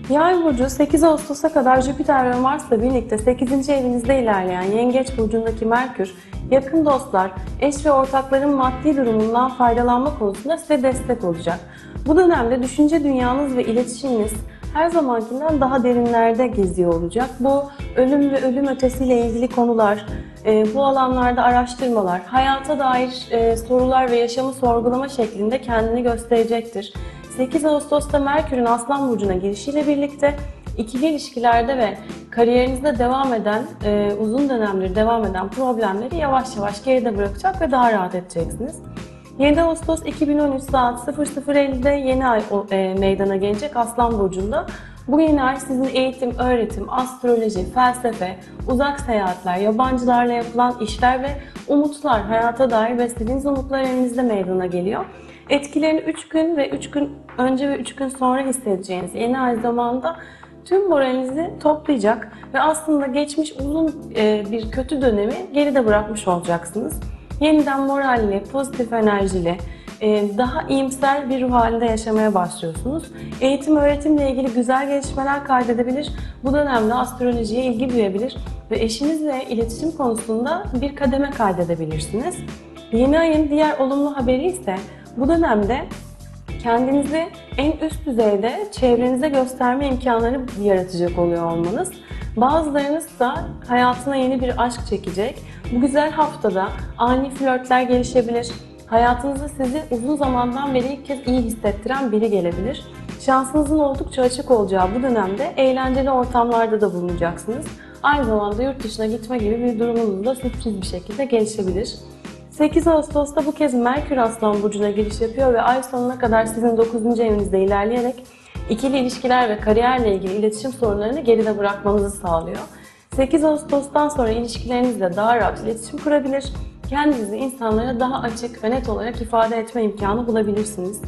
Yay burcu 8 Ağustos'a kadar Jüpiter ve Mars'la birlikte 8. evinizde ilerleyen Yengeç burcundaki Merkür, yakın dostlar, eş ve ortakların maddi durumundan faydalanma konusunda size destek olacak. Bu dönemde düşünce dünyanız ve iletişiminiz her zamankinden daha derinlerde geziyor olacak. Bu ölüm ve ölüm ötesiyle ilgili konular, bu alanlarda araştırmalar, hayata dair sorular ve yaşamı sorgulama şeklinde kendini gösterecektir. 8 Ağustos'ta Merkür'ün Aslan Burcu'na girişiyle birlikte ikili ilişkilerde ve kariyerinizde devam eden, uzun dönemdir devam eden problemleri yavaş yavaş geride bırakacak ve daha rahat edeceksiniz. 7 Ağustos 2013 saat 00.50'de yeni ay meydana gelecek Aslan Burcu'nda. Bu yeni ay sizin eğitim, öğretim, astroloji, felsefe, uzak seyahatler, yabancılarla yapılan işler ve umutlar, hayata dair beslediğiniz umutlar elinizde meydana geliyor. Etkilerini 3 gün ve 3 gün önce ve 3 gün sonra hissedeceğiniz yeni ay zamanında tüm moralinizi toplayacak ve aslında geçmiş uzun bir kötü dönemi geride bırakmış olacaksınız. Yeniden moralli, pozitif enerjili, daha iyimser bir ruh halinde yaşamaya başlıyorsunuz. Eğitim, öğretimle ilgili güzel gelişmeler kaydedebilir. Bu dönemde astrolojiye ilgi duyabilir ve eşinizle iletişim konusunda bir kademe kaydedebilirsiniz. Yeni ayın diğer olumlu haberi ise bu dönemde kendinizi en üst düzeyde çevrenize gösterme imkanları yaratacak oluyor olmanız. Bazılarınız da hayatına yeni bir aşk çekecek. Bu güzel haftada ani flörtler gelişebilir. Hayatınızda sizi uzun zamandan beri ilk kez iyi hissettiren biri gelebilir. Şansınızın oldukça açık olacağı bu dönemde eğlenceli ortamlarda da bulunacaksınız. Aynı zamanda yurt dışına gitme gibi bir durumunuz da sürpriz bir şekilde gelişebilir. 8 Ağustos'ta bu kez Merkür Aslan Burcu'na giriş yapıyor ve ay sonuna kadar sizin 9. evinizde ilerleyerek ikili ilişkiler ve kariyerle ilgili iletişim sorunlarını geride bırakmanızı sağlıyor. 8 Ağustos'tan sonra ilişkilerinizle daha rahat iletişim kurabilir, kendinizi insanlara daha açık ve net olarak ifade etme imkanı bulabilirsiniz.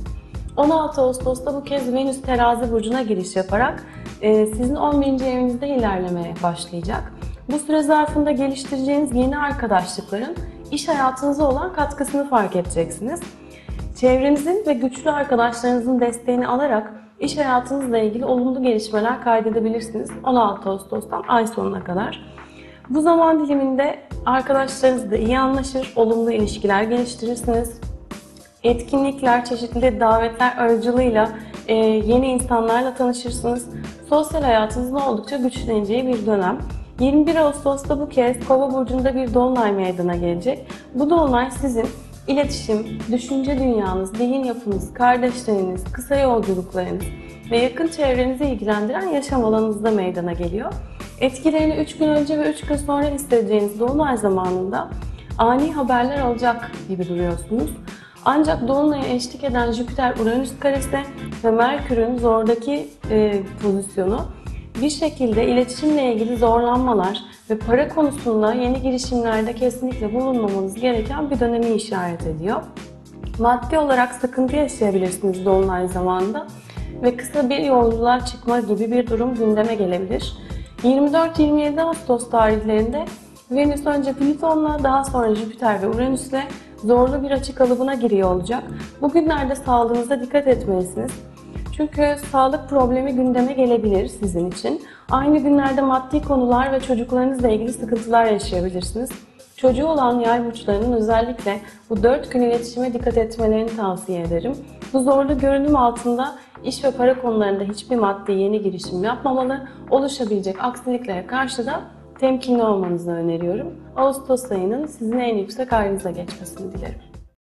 16 Ağustos'ta bu kez Venüs Terazi Burcu'na giriş yaparak sizin 11. evinizde ilerlemeye başlayacak. Bu süre zarfında geliştireceğiniz yeni arkadaşlıkların iş hayatınıza olan katkısını fark edeceksiniz. Çevrenizin ve güçlü arkadaşlarınızın desteğini alarak iş hayatınızla ilgili olumlu gelişmeler kaydedebilirsiniz 16 Ağustos'tan ay sonuna kadar. Bu zaman diliminde arkadaşlarınızla iyi anlaşır, olumlu ilişkiler geliştirirsiniz. Etkinlikler, çeşitli davetler aracılığıyla yeni insanlarla tanışırsınız. Sosyal hayatınızın oldukça güçleneceği bir dönem. 21 Ağustos'ta bu kez Kova burcunda bir dolunay meydana gelecek. Bu dolunay sizin iletişim, düşünce dünyanız, zihin yapınız, kardeşleriniz, kısa yolculuklarınız ve yakın çevrenizi ilgilendiren yaşam alanınızda meydana geliyor. Etkilerini 3 gün önce ve 3 gün sonra hissedeceğiniz dolunay zamanında ani haberler alacak gibi duruyorsunuz. Ancak dolunaya eşlik eden Jüpiter-Uranüs karesi ve Merkür'ün zordaki pozisyonu bir şekilde iletişimle ilgili zorlanmalar ve para konusunda yeni girişimlerde kesinlikle bulunmamanız gereken bir dönemi işaret ediyor. Maddi olarak sıkıntı yaşayabilirsiniz dolunay zamanında ve kısa bir yolculuğa çıkma gibi bir durum gündeme gelebilir. 24-27 Ağustos tarihlerinde Venüs önce Plüton'la daha sonra Jüpiter ve Uranüs'le zorlu bir açı kalıbına giriyor olacak. Bugünlerde sağlığınıza dikkat etmelisiniz. Çünkü sağlık problemi gündeme gelebilir sizin için. Aynı günlerde maddi konular ve çocuklarınızla ilgili sıkıntılar yaşayabilirsiniz. Çocuğu olan yay burçlarının özellikle bu 4 gün iletişime dikkat etmelerini tavsiye ederim. Bu zorlu görünüm altında iş ve para konularında hiçbir maddi yeni girişim yapmamalı, oluşabilecek aksiliklere karşı da temkinli olmanızı öneriyorum. Ağustos ayının sizin en yüksek ayrınıza geçmesini dilerim.